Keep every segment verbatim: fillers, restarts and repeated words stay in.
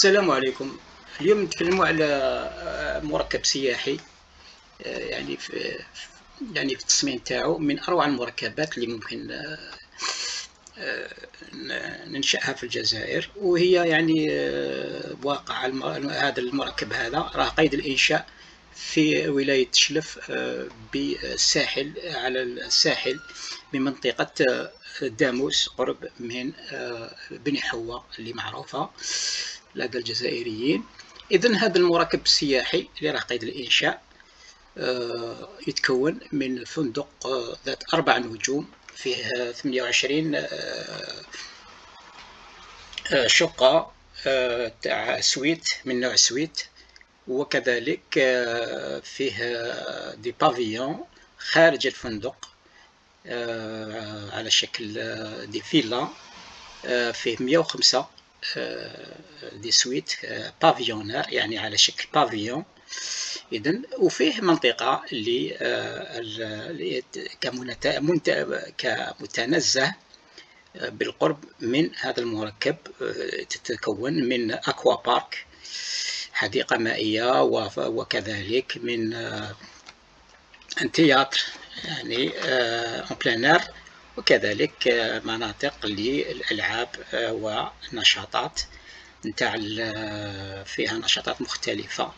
السلام عليكم. اليوم نتكلموا على آه، مركب سياحي. آه، يعني في يعني في التصميم تاعو من اروع المركبات اللي ممكن آه، آه، ننشأها في الجزائر، وهي يعني آه، واقع الم- هذا المركب هذا راه قيد الإنشاء في ولاية شلف، آه، بالساحل، على الساحل بمنطقة آه، داموس، قرب من آه، بني حوا اللي معروفة لدى الجزائريين. إذن هذا المركب السياحي اللي راه قيد الإنشاء آه، يتكون من فندق آه، ذات أربع نجوم، فيه ثمانية وعشرين آه، آه، شقة آه، تاع سويت من نوع سويت، وكذلك آه، فيه آه، دي بافيون خارج الفندق آه، على شكل آه، دي فيلا. آه، فيه مئة وخمسة آه، دي سويت آه، بافيونير، يعني على شكل بافيون. إذن وفيه منطقة اللي آه، اللي كمنت- منت- كمتنزه آه، بالقرب من هذا المركب. آه، تتكون من أكوا بارك، حديقة مائية، وف- وكذلك من آه، تياتر، يعني اون بلان، وكذلك آه، مناطق للألعاب آه، والنشاطات نتاع ال- فيها نشاطات مختلفة.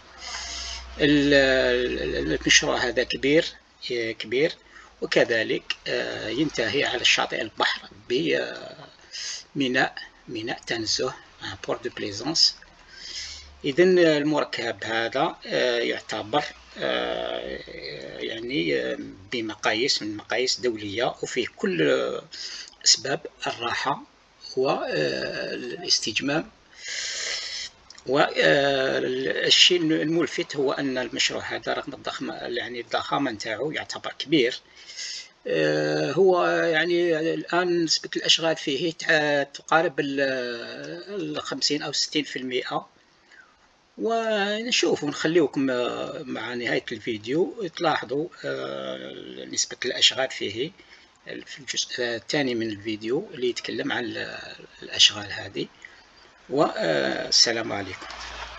ال- المشروع هذا كبير كبير، وكذلك آه، ينتهي على الشاطئ البحر بميناء ميناء تنزه، بور دو بليزونس. إذا المركب هذا آه، يعتبر آه، يعني آه، بمقاييس من مقاييس دولية، وفيه كل أسباب الراحة والاستجمام. والشيء الملفت هو أن المشروع هذا رغم الضخامة، يعني الضخامة نتاعو يعتبر كبير. آه، هو يعني الآن نسبة الأشغال فيه تقارب الخمسين أو ستين في المئة. ونشوف ونخليكم مع نهاية الفيديو تلاحظوا آه، نسبة الأشغال فيه في الجزء الثاني من الفيديو اللي يتكلم عن الأشغال هذه. والسلام عليكم.